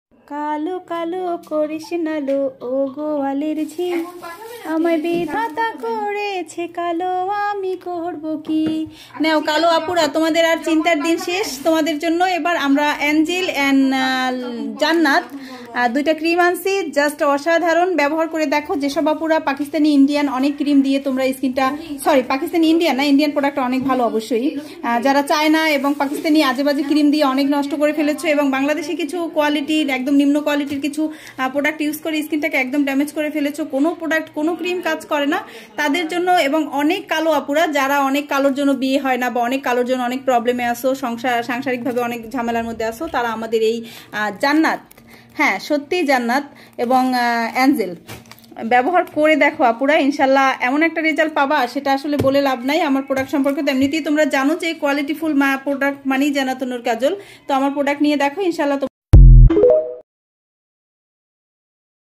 কালো কালো করিস নালো ও গোয়ালের ঝি, আমায় বিধাতা করেছে কালো, আমি করব কি। নাও কালো আপুরা, তোমাদের আর চিন্তার দিন শেষ তোমাদের জন্য। এবার আমরা অ্যাঞ্জেল অ্যান্ড জান্নাত দুইটা ক্রিম আনছি, জাস্ট অসাধারণ। ব্যবহার করে দেখো। যেসব আপুরা পাকিস্তানি ইন্ডিয়ান অনেক ক্রিম দিয়ে তোমরা স্কিনটা, সরি পাকিস্তানি ইন্ডিয়ান না, ইন্ডিয়ান প্রোডাক্ট অনেক ভালো অবশ্যই, যারা চায়না এবং পাকিস্তানি আজেবাজে ক্রিম দিয়ে অনেক নষ্ট করে ফেলেছো এবং বাংলাদেশে কিছু কোয়ালিটির একদম নিম্ন কোয়ালিটির কিছু প্রোডাক্ট ইউজ করে স্কিনটাকে একদম ড্যামেজ করে ফেলেছো, কোনো প্রোডাক্ট কোনো ক্রিম কাজ করে না তাদের জন্য। এবং অনেক কালো আপুরা যারা অনেক কালোর জন্য বিয়ে হয় না বা অনেক কালোর জন্য অনেক প্রবলেমে আসো, সাংসারিকভাবে অনেক ঝামেলার মধ্যে আসো, তারা আমাদের এই জান্নাত, হ্যাঁ সত্যিই জান্নাত এবং অ্যাঞ্জেল ব্যবহার করে দেখো আপুরা, ইনশাল্লাহ এমন একটা রেজাল্ট পাবা সেটা আসলে বলে লাভ নাই। আমার প্রোডাক্ট সম্পর্কে তো এমনিতেই তোমরা জানো যে কোয়ালিটিফুল প্রোডাক্ট মানেই জান্নাতুন নূর কাজল। তো আমার প্রোডাক্ট নিয়ে দেখো, ইনশাল্লাহ